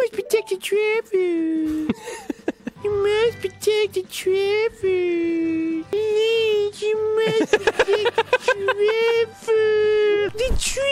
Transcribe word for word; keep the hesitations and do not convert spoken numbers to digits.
must protect the travelers. You must protect the travelers. Please, you must protect the travelers. The tree